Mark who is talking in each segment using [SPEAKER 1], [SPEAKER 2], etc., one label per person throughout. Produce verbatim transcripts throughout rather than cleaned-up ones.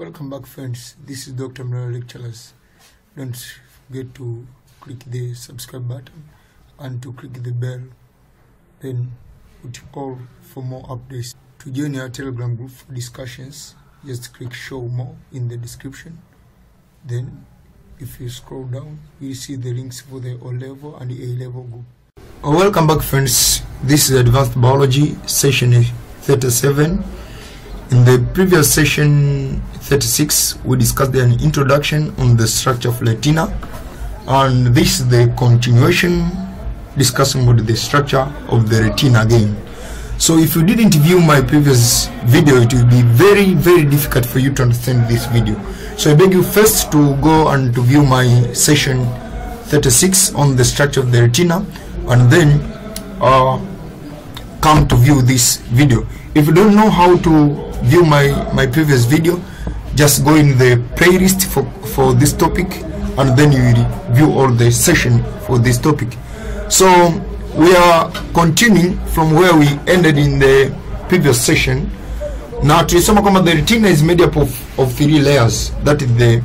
[SPEAKER 1] Welcome back, friends. This is Doctor Mnara Lecturers. Don't forget to click the subscribe button and to click the bell, then put all for more updates. To join our Telegram group for discussions, just click show more in the description. Then if you scroll down, you see the links for the O level and the A level group. Oh, welcome back, friends. This is Advanced Biology session thirty-seven. In the previous session thirty-six, we discussed an introduction on the structure of retina, and this is the continuation discussing about the structure of the retina again. So if you didn't view my previous video, it will be very very difficult for you to understand this video. So I beg you first to go and to view my session thirty-six on the structure of the retina, and then uh, come to view this video. If you don't know how to view my my previous video, just go in the playlist for for this topic, and then you will view all the session for this topic. So we are continuing from where we ended in the previous session. Now tulisema kwamba the retina is made up of, of three layers. That is the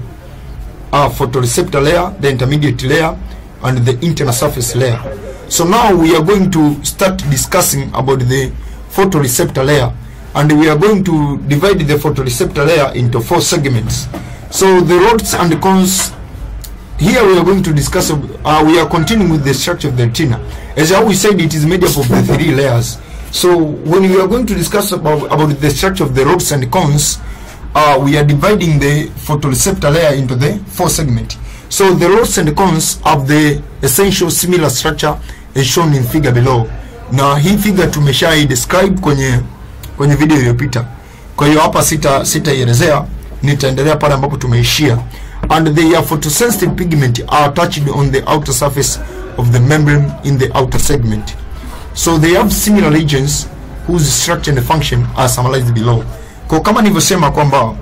[SPEAKER 1] uh, photoreceptor layer, the intermediate layer, and the internal surface layer. So now we are going to start discussing about the photoreceptor layer, and we are going to divide the photoreceptor layer into four segments. So the rods and the cones, here we are going to discuss, uh, we are continuing with the structure of the retina. As I always said, it is made up of the three layers. So when we are going to discuss about, about the structure of the rods and the cones, uh, we are dividing the photoreceptor layer into the four segments. So the rods and the cones have the essential similar structure as shown in figure below. Na hii figure tumeshai describe kwenye kwenye video iliyopita. Kwa hiyo hapa sita sitaielezea, nitaendelea pale ambapo tumeishia. And the photosensitive pigment are attached on the outer surface of the membrane in the outer segment. So they have similar regions whose structure and function are summarized below. Kwa kama nilivyosema kwamba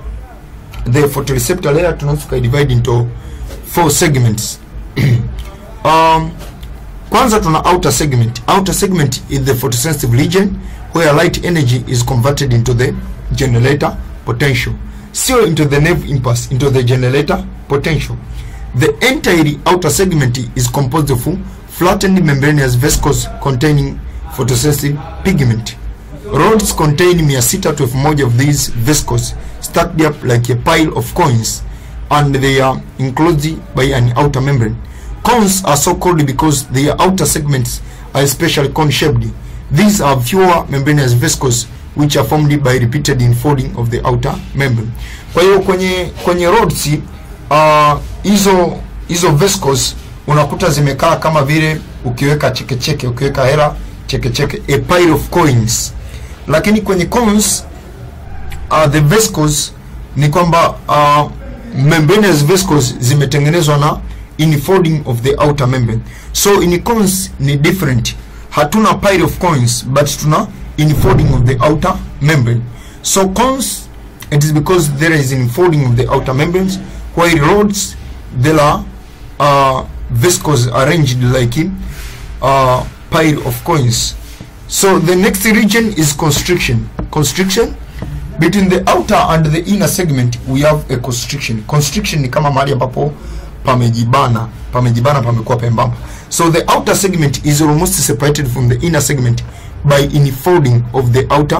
[SPEAKER 1] the photoreceptor layer tunaweza divide into four segments. um Kwanza tuna outer segment. Outer segment is the photosensitive region where light energy is converted into the generator potential. So into the nerve impulse, into the generator potential. The entire outer segment is composed of flattened membranous vesicles containing photosensitive pigment. Rods contain mia sita twelve moja of these vesicles stacked up like a pile of coins, and they are enclosed by an outer membrane. Cones are so called because their outer segments are especially cone-shaped. These are fewer membranous vesicles which are formed by repeated infolding of the outer membrane. Kwa hiyo kwenye kwenye rods uh hizo hizo vesicles unakuta zimekaa kama vile ukiweka cheke cheke, ukiweka hela cheke cheke, a pile of coins. Lakini kwenye cones uh, the vesicles ni kwamba uh, membranous vesicles zimetengenezwa na infolding of the outer membrane. So in cones ni different. Hatuna pile of coins, but tuna infolding of the outer membrane. So cones, it is because there is infolding of the outer membranes, while rods there are uh, vesicles arranged like in uh, pile of coins. So the next region is constriction. Constriction, between the outer and the inner segment we have a constriction. Constriction ni kama mahali ambapo pamejibana, pamejibana pamekuwa pembamba. So the outer segment is almost separated from the inner segment by infolding of the outer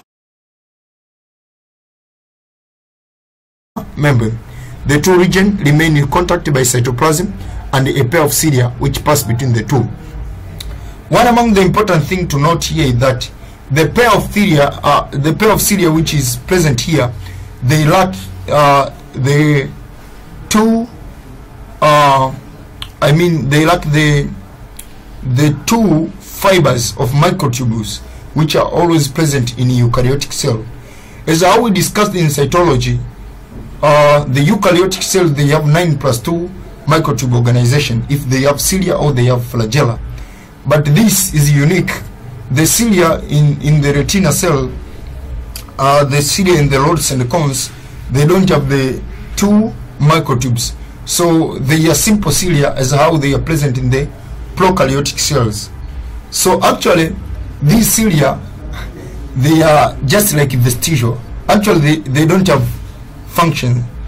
[SPEAKER 1] membrane. The two regions remain in contact by cytoplasm and a pair of cilia which pass between the two. One among the important thing to note here is that the pair of cilia, uh, the pair of cilia which is present here, they lack uh, the two uh, I mean they lack the the two fibers of microtubules which are always present in eukaryotic cell. As how we discussed in cytology, uh, the eukaryotic cells, they have nine plus two microtube organization if they have cilia or they have flagella. But this is unique. The cilia in in the retina cell, uh, the cilia in the rods and the cones, they don't have the two microtubes. So they are simple cilia as how they are present in the prokaryotic cells. So actually these cilia, they are just like vestigial. Actually they, they don't have function.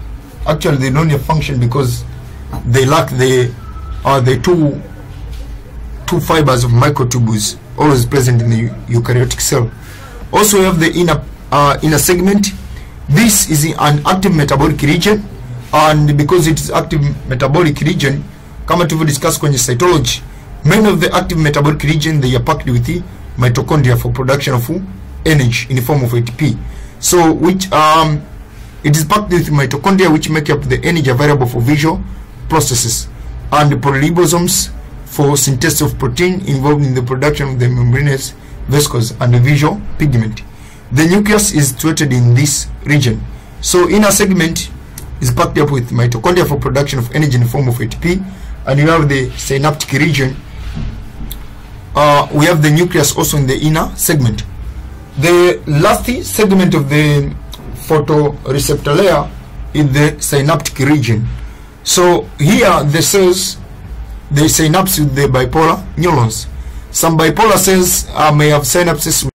[SPEAKER 1] actually they don't function because they lack the uh, the two two fibers of microtubules always present in the eukaryotic cell. Also, we have the inner uh, inner segment. This is an active metabolic region, and because it is active metabolic region, kama tulivyo discuss kwenye cytology, many of the active metabolic region, they are packed with the mitochondria for production of energy in the form of A T P. So which um it is packed with mitochondria, which make up the energy available for visual processes, and the polyribosomes for synthesis of protein involved in the production of the membranous vesicles and the visual pigment. The nucleus is situated in this region. So inner segment is packed up with mitochondria for production of energy in the form of A T P, and you have the synaptic region. Uh, we have the nucleus also in the inner segment. The last segment of the photoreceptor layer is the synaptic region. So here the cells, they synapse with the bipolar neurons. Some bipolar cells uh, may have synapses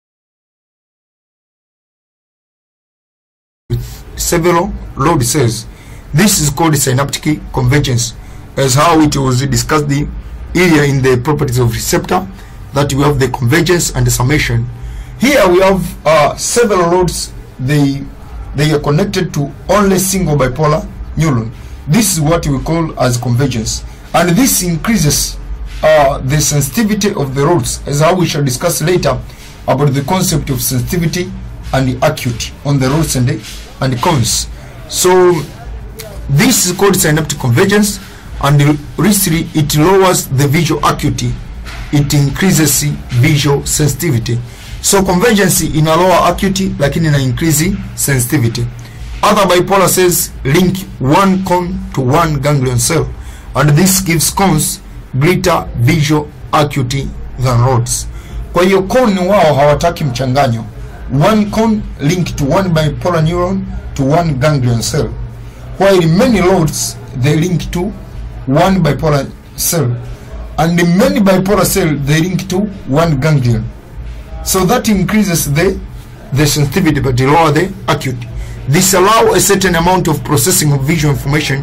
[SPEAKER 1] with several load cells. This is called synaptic convergence, as how it was discussed the area in the properties of receptor, that we have the convergence and the summation. Here we have uh, several loads. They they are connected to only single bipolar neuron. This is what we call as convergence, and this increases uh, the sensitivity of the rods, as how we shall discuss later about the concept of sensitivity and the acuity on the rods and the, and the cones. So this is called synaptic convergence, and recently it lowers the visual acuity, it increases visual sensitivity. So convergence in a lower acuity, lakini ina increase sensitivity. Other bipolar cells link one cone to one ganglion cell, and this gives cones greater visual acuity than rods. Kwa hiyo cone wao hawataki mchanganyo. One cone linked to one bipolar neuron to one ganglion cell, while many rods they link to one bipolar cell, and the many bipolar cell they link to one ganglion. So that increases the the sensitivity but lower the acuity. This allows a certain amount of processing of visual information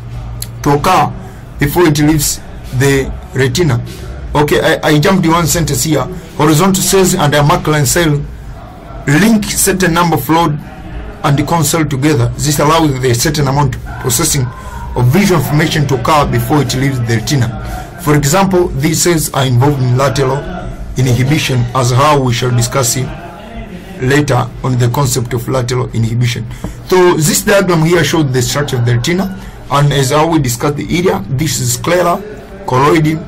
[SPEAKER 1] to occur before it leaves the retina. Okay, I, I jumped in one sentence here. Horizontal cells and a macula cell link certain number of load and the cone cell together. This allows the certain amount of processing of visual information to occur before it leaves the retina. For example, these cells are involved in lateral inhibition, as how we shall discuss it later on the concept of lateral inhibition. So this diagram here shows the structure of the retina, and as how we discussed the area, this is sclera, colloid,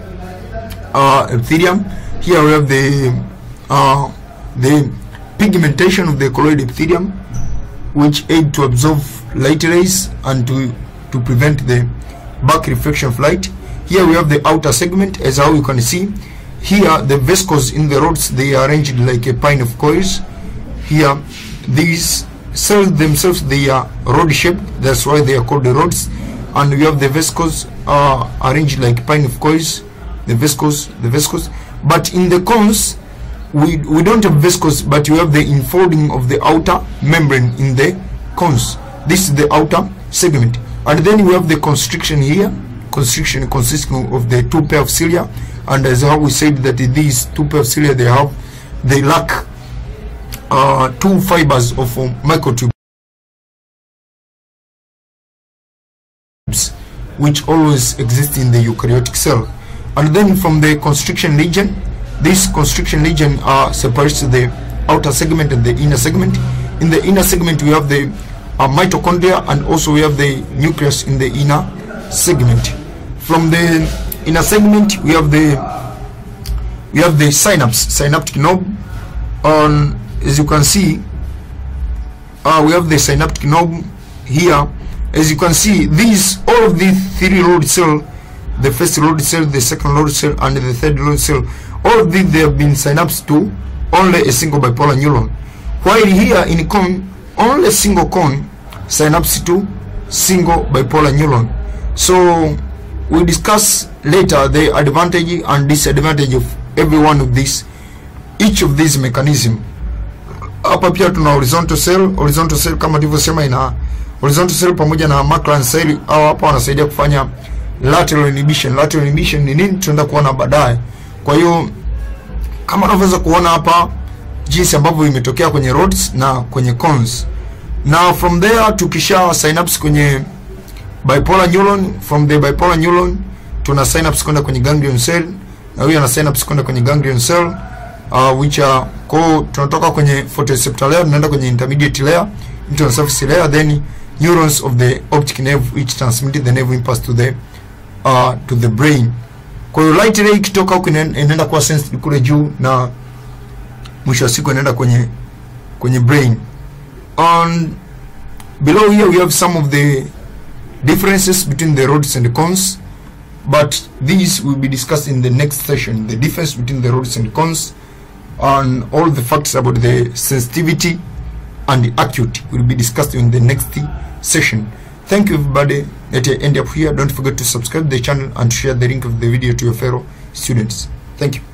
[SPEAKER 1] uh, epithelium. Here we have the uh, the pigmentation of the colloid epithelium, which aid to absorb light rays and to to prevent the back reflection of light. Here we have the outer segment, as how you can see. Here the vesicles in the rods, they are arranged like a pine of coils. Here these cells themselves, they are rod shaped, that's why they are called the rods. And we have the vesicles uh, arranged like pine of coils, the vesicles, the vesicles. But in the cones, we, we don't have vesicles, but you have the enfolding of the outer membrane in the cones. This is the outer segment. And then we have the constriction here, constriction consisting of the two pair of cilia. And as how we said that these two pair of cilia, they have, they lack uh, two fibers of um, microtubes, which always exist in the eukaryotic cell. And then from the constriction region, this constriction region uh, separates the outer segment and the inner segment. In the inner segment, we have the uh, mitochondria, and also we have the nucleus in the inner segment. From the inner segment, we have the we have the synapse, synaptic knob. On as you can see, uh, we have the synaptic knob here. As you can see, these all of these three load cell, the first load cell, the second load cell, and the third load cell, all of these they have been synapsed to only a single bipolar neuron. While here in cone, only a single cone synapses to single bipolar neuron. So we'll discuss later the advantage and disadvantage of every one of these, each of these mechanism. Hapa pia tuna horizontal cell. Horizontal cell kama tulivyosema ina horizontal cell pamoja na Markland cell, au hapa wanasaidia kufanya lateral inhibition. Lateral inhibition ni nini tunaenda kuona baadaye. Kwa hiyo kama unaweza kuona hapa jinsi ambavyo imetokea kwenye rods na kwenye cones. Now from there tukisha synapse kwenye bipolar neuron, from the bipolar neuron tuna synapse kwenda kwenye ganglion cell, na huyo ana synapse kwenda kwenye ganglion cell, uh, which are ko tunatoka kwenye photoreceptor layer tunaenda kwenye intermediate layer, internal surface layer, then neurons of the optic nerve which transmit the nerve impulse to the uh, to the brain. Kwa hiyo light ray ikitoka huko inaenda kwa sense kule juu, na mwisho wa siku inaenda kwenye kwenye brain. On below here we have some of the differences between the rods and the cones, but these will be discussed in the next session. The difference between the rods and cones and all the facts about the sensitivity and the acuity will be discussed in the next session. Thank you everybody that you end up here. Don't forget to subscribe the channel and share the link of the video to your fellow students. Thank you.